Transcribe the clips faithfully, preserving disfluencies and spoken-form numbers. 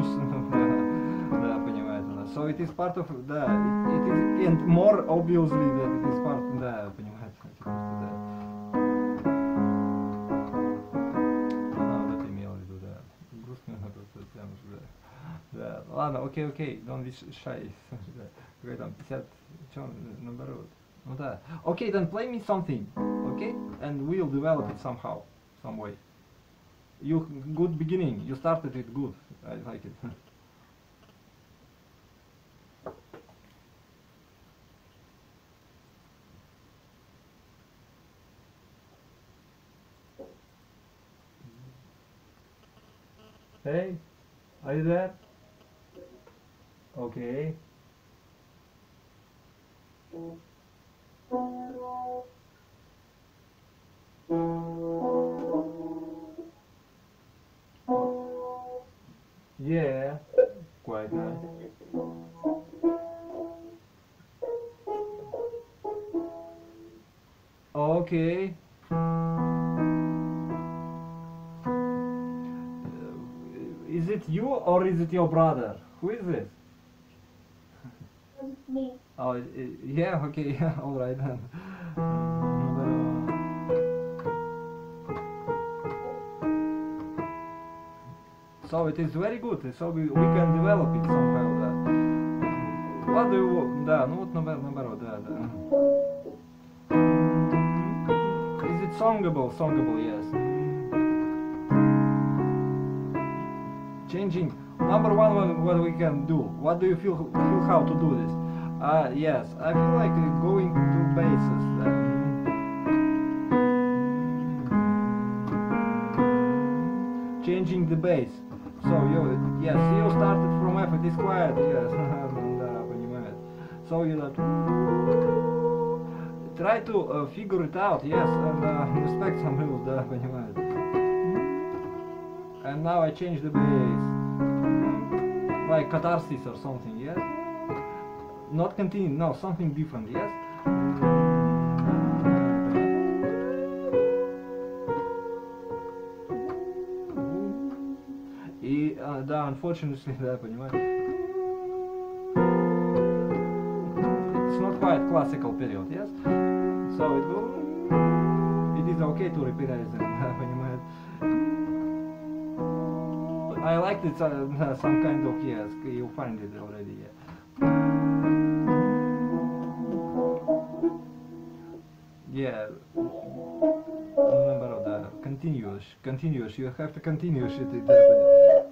obvious. Да, понимаете, да. So it is part of, да, it, it is, and more obviously that it is part, да, понимаете, типа, что, да. А, вот это имел в виду, да. Грустно, просто прям уже, да. Да, ладно, окей, окей, don't be shy. Да. Какой там, пятьдесят, что, наоборот. Ну да. Okay, then play me something, okay? And we'll develop it somehow, some way. You, good beginning, you started it good, I like it. Hey, are you there? Okay. Yeah, quite nice. Okay. Is it you or is it your brother? Who is this? It's me. Oh, i- i- yeah, okay, yeah, alright then. So it is very good, so we, we can develop it somehow, да. What do you want? Да, ну вот наоборот, наоборот, да, да. Is it songable? Songable, yes. Changing. Number one, what, what we can do? What do you feel, feel how to do this? Uh, yes, I feel like uh, going to basses. Uh, changing the bass. So you, yes, you started from F, it is quiet, yes. Да, понимает. So you like, try to uh, figure it out, yes, and uh, respect some rules, да, понимает. And now I change the bass. Like catharsis or something, yes? Not continue, no, something different, yes? И, uh, да, unfortunately, да, понимаешь? It's not quite classical period, yes? So it will... It is okay to repeat it, да, понимаешь? I liked it, uh, some kind of, yes, you find it already, yeah. Yeah, number of the continuous, continuous, you have to continue shit it happening.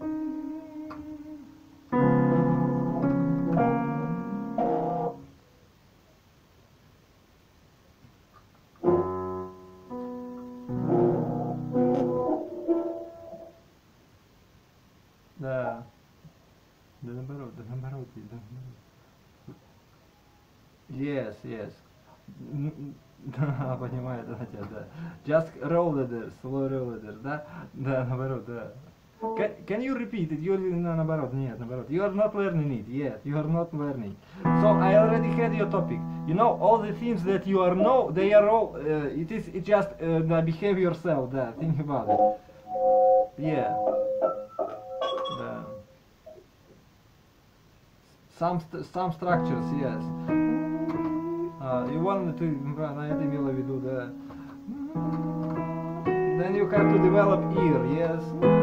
Да, да наоборот, да наоборот, да наоборот. Yes, yes. Да, понимаю, да, да, да. Just roll letters, slow roll letters, да? Да, наоборот, да. Can, can you repeat it? You, no, наоборот, нет, наоборот. You are not learning it yet. You are not learning. So I already had your topic. You know, all the things that you are know, they are all, uh, it is it just, uh, behave yourself, да, think about it. Yeah. Да. Some, st some structures, yes. Uh, you wanted to, на это имела в виду, да. Then you have to develop ear, yes.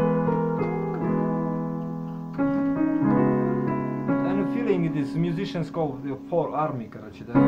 And feeling it is musicians call the four army, короче, да.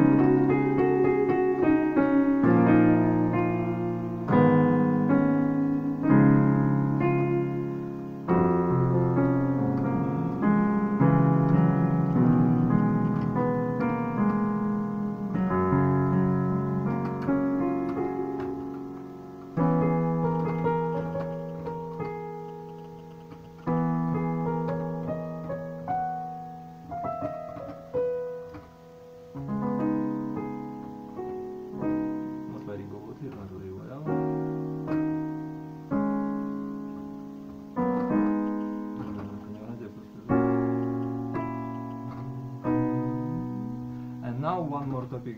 Now one more topic.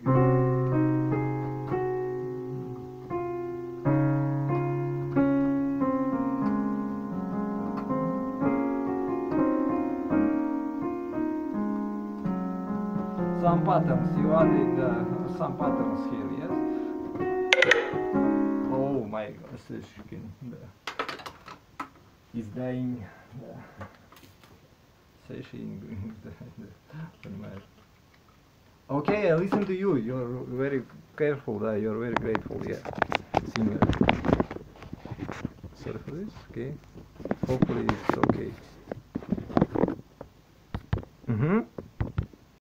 some patterns. You added uh, some patterns here, yes? Oh my god, слышишь, да. Is dying. Да. Session, да, да, понимаешь. Okay, I listen to you. You're very careful, да, you're very grateful, yeah. Similar. Sorry for this, okay. Hopefully it's okay.